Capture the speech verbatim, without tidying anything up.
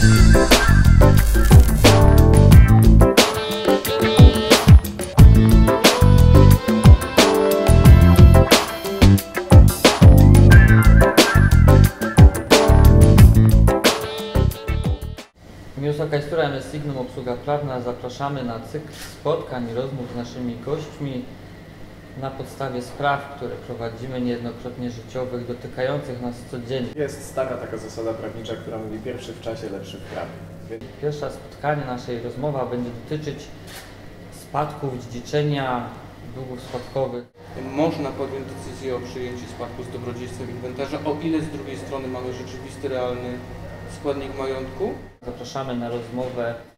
Wysoka Iztura M S Signum Obsługa Prawna, zapraszamy na cykl spotkań i rozmów z naszymi gośćmi na podstawie spraw, które prowadzimy niejednokrotnie życiowych, dotykających nas codziennie. Jest stara taka zasada prawnicza, która mówi pierwszy w czasie, lepszy w prawie. Pierwsze spotkanie, naszej rozmowa będzie dotyczyć spadków, dziedziczenia, długów spadkowych. Można podjąć decyzję o przyjęciu spadku z dobrodziejstwem inwentarza, o ile z drugiej strony mamy rzeczywisty, realny składnik majątku. Zapraszamy na rozmowę